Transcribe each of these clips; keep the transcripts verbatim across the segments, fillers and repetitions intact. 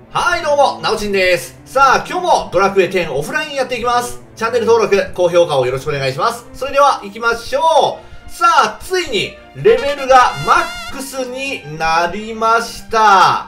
はい、どうも、なおちんです。さあ、今日もドラクエテンオフラインやっていきます。チャンネル登録、高評価をよろしくお願いします。それでは、行きましょう。さあ、ついに、レベルがマックスになりました。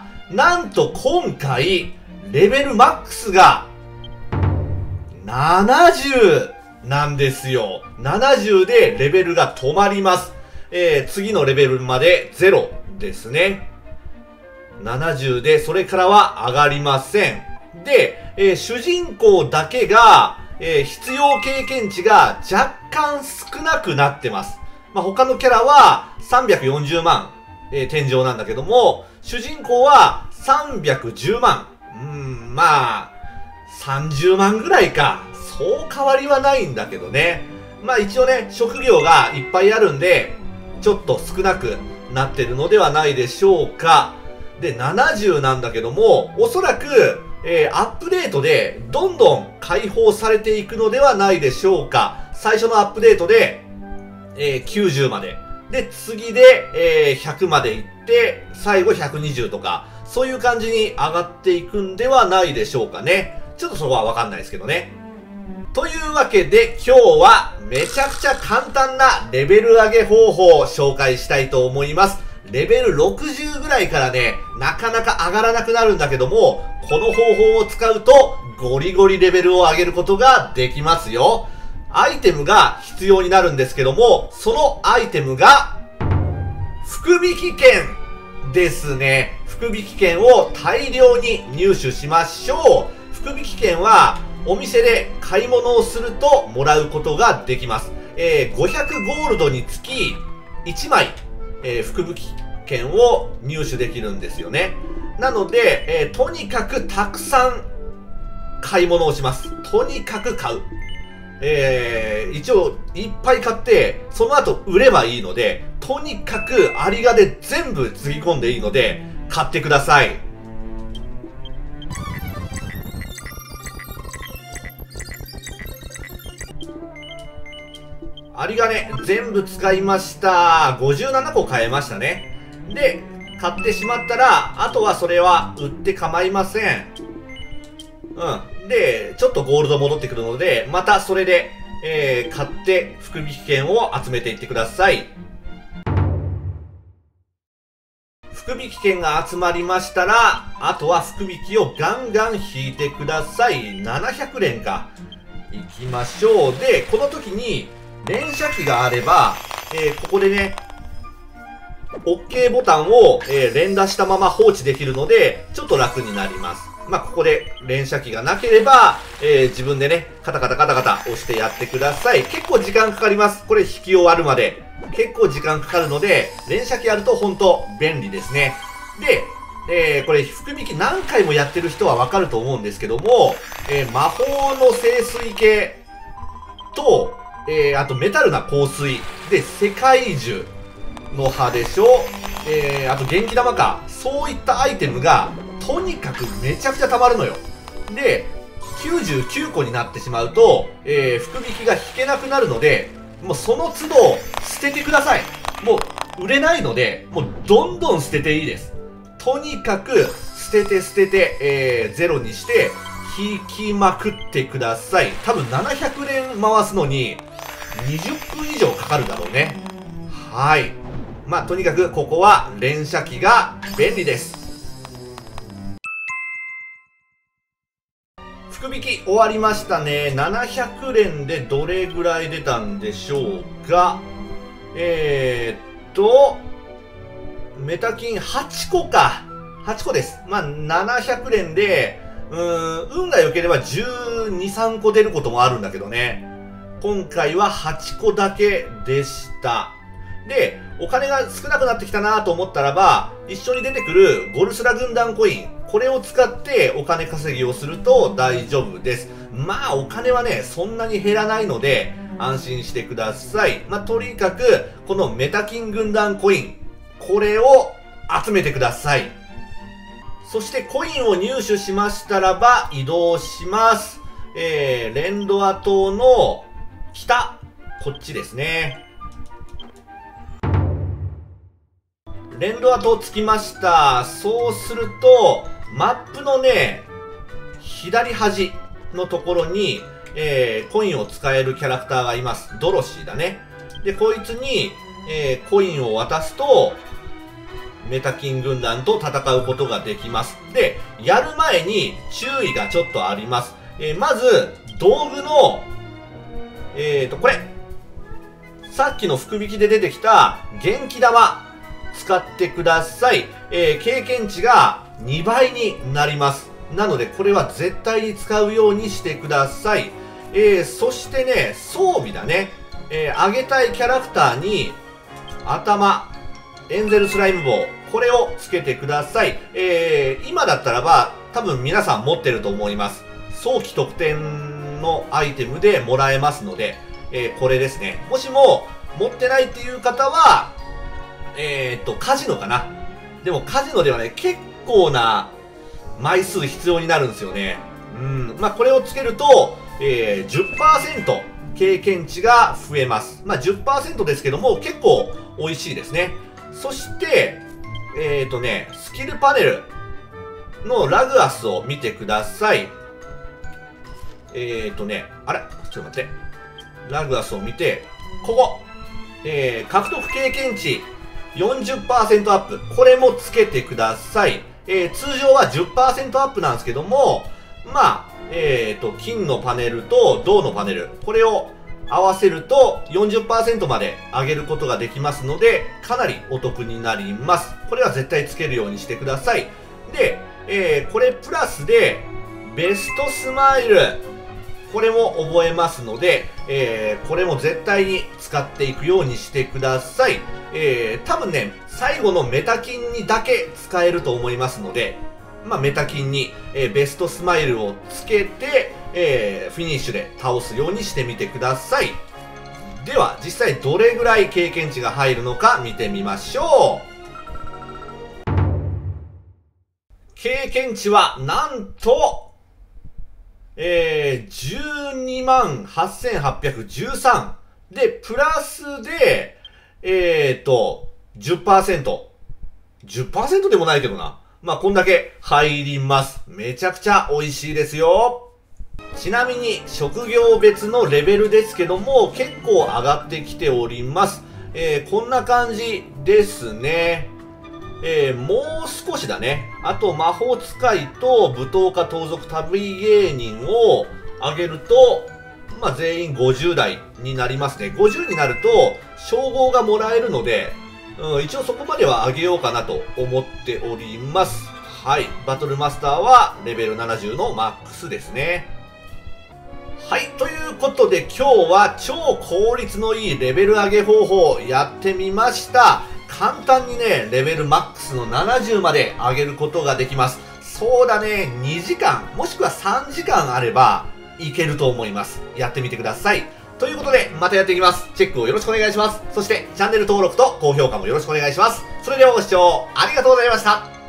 なんと今回、レベルマックスが、ななじゅうなんですよ。ななじゅうでレベルが止まります。えー、次のレベルまでゼロですね。ななじゅうで、それからは上がりません。で、えー、主人公だけが、えー、必要経験値が若干少なくなってます。まあ、他のキャラはさんびゃくよんじゅうまん、えー、天井なんだけども、主人公はさんびゃくじゅうまん。うーん、まあ、さんじゅうまんぐらいか。そう変わりはないんだけどね。まあ一応ね、職業がいっぱいあるんで、ちょっと少なくなってるのではないでしょうか。で、ななじゅうなんだけども、おそらく、えー、アップデートでどんどん解放されていくのではないでしょうか。最初のアップデートで、えー、きゅうじゅうまで。で、次で、えー、ひゃくまで行って、最後ひゃくにじゅうとか、そういう感じに上がっていくんではないでしょうかね。ちょっとそこはわかんないですけどね。というわけで今日はめちゃくちゃ簡単なレベル上げ方法を紹介したいと思います。レベルろくじゅうぐらいからね、なかなか上がらなくなるんだけども、この方法を使うとゴリゴリレベルを上げることができますよ。アイテムが必要になるんですけども、そのアイテムが福引券ですね。福引券を大量に入手しましょう。福引券はお店で買い物をするともらうことができます。えー、ごひゃくゴールドにつきいちまい、えー、福引券を入手できるんですよね。なので、えー、とにかくたくさん買い物をします。とにかく買う。えー、一応いっぱい買って、その後売ればいいので、とにかくアリガで全部つぎ込んでいいので、買ってください。有金全部使いました。ごじゅうななこ買えましたね。で、買ってしまったら、あとはそれは売って構いません。うん。で、ちょっとゴールド戻ってくるので、またそれで、えー、買って福引券を集めていってください。福引券が集まりましたら、あとは福引きをガンガン引いてください。ななひゃくれんか。いきましょう。で、この時に、連射機があれば、えー、ここでね、OK ボタンを、えー、連打したまま放置できるので、ちょっと楽になります。まあ、ここで連射機がなければ、えー、自分でね、カタカタカタカタ押してやってください。結構時間かかります。これ引き終わるまで。結構時間かかるので、連射機あると本当便利ですね。で、えー、これ福引き何回もやってる人はわかると思うんですけども、えー、魔法の聖水系と、えー、あとメタルな香水で世界樹の葉でしょ、えー、あと元気玉か、そういったアイテムがとにかくめちゃくちゃ溜まるのよ。できゅうじゅうきゅうこになってしまうと、えー、福引きが引けなくなるので、もうその都度捨ててください。もう売れないので、もうどんどん捨てていいです。とにかく捨てて捨てて、えー、ゼロにして引きまくってください。多分ななひゃくれん回すのににじゅっぷん以上かかるだろうね。はい。まあ、とにかくここは連射機が便利です。福引き終わりましたね。ななひゃくれんでどれぐらい出たんでしょうか。えーっと、メタ金はちこか。はちこです。まあ、ななひゃくれんで、うーん、運が良ければじゅうに、さんこ出ることもあるんだけどね。今回ははちこだけでした。で、お金が少なくなってきたなと思ったらば、一緒に出てくるゴルスラ軍団コイン、これを使ってお金稼ぎをすると大丈夫です。まあお金はね、そんなに減らないので安心してください。まあとにかく、このメタキン軍団コイン、これを集めてください。そしてコインを入手しましたらば移動します。えー、レンドア島の北、こっちですね。レンドア島着きました。そうすると、 マップのね、左端のところに、えー、コインを使えるキャラクターがいます。ドロシーだね。で、こいつに、えー、コインを渡すと、メタキン軍団と戦うことができます。で、やる前に注意がちょっとあります。えー、まず、道具の、えーと、これ。さっきの福引きで出てきた元気玉使ってください。えー、経験値がにばいになります。なので、これは絶対に使うようにしてください。えー、そしてね、装備だね。えー、上げたいキャラクターに、頭、エンゼルスライム棒、これをつけてください。えー、今だったらば、多分皆さん持ってると思います。早期特典のアイテムでもらえますので、えー、これですね。もしも、持ってないっていう方は、えーっと、カジノかな。でもカジノではね、結構な枚数必要になるんですよね。うん。まあ、これをつけると、えー、じゅっパーセント 経験値が増えます。まあ、じゅっパーセント ですけども、結構美味しいですね。そして、えーっとね、スキルパネルのラグアスを見てください。えーっとね、あれちょっと待って。ラグアスを見て、ここ、えー、獲得経験値 よんじゅっパーセント アップ。これもつけてください。えー、通常は じゅっパーセント アップなんですけども、まあ、えーと、金のパネルと銅のパネル、これを合わせると よんじゅっパーセント まで上げることができますので、かなりお得になります。これは絶対つけるようにしてください。で、えー、これプラスで、ベストスマイル、これも覚えますので、えー、これも絶対に使っていくようにしてください。えー、多分ね、最後のメタキンにだけ使えると思いますので、まあ、メタキンに、えー、ベストスマイルをつけて、えー、フィニッシュで倒すようにしてみてください。では、実際どれぐらい経験値が入るのか見てみましょう。経験値は、なんと、えー、じゅうにまんはっせんはっぴゃくじゅうさん。で、プラスで、えーと、じゅっパーセント。じゅっパーセント でもないけどな。まあ、こんだけ入ります。めちゃくちゃ美味しいですよ。ちなみに、職業別のレベルですけども、結構上がってきております。えー、こんな感じですね。えー、もう少しだね。あと、魔法使いと舞踏家盗賊旅芸人を上げると、まあ、全員ごじゅう代になりますね。ごじゅうになると、称号がもらえるので、うん、一応そこまでは上げようかなと思っております。はい。バトルマスターはレベルななじゅうのマックスですね。はい。ということで今日は超効率のいいレベル上げ方法をやってみました。簡単にね、レベルマックスのななじゅうまで上げることができます。そうだね、にじかん、もしくはさんじかんあればいけると思います。やってみてください。ということで、またやっていきます。チェックをよろしくお願いします。そして、チャンネル登録と高評価もよろしくお願いします。それではご視聴ありがとうございました。